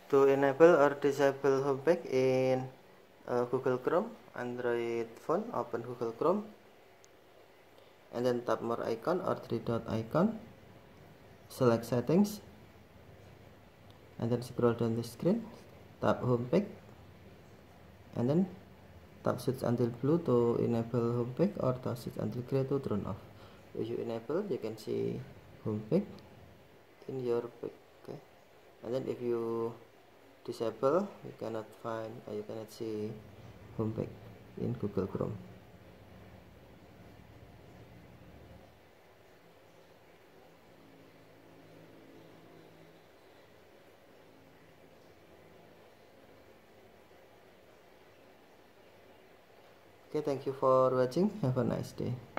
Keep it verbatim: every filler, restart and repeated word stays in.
To enable or disable home page in uh, Google Chrome, Android phone, open Google Chrome, and then tap more icon or three dot icon, select settings, and then scroll down the screen, tap home page, and then tap switch until blue to enable home page, or tap switch until gray to turn off. If you enable, you can see home page in your page. Okay, and then if you disable, you cannot find uh, you cannot see home page in Google Chrome. Okay, thank you for watching. Have a nice day.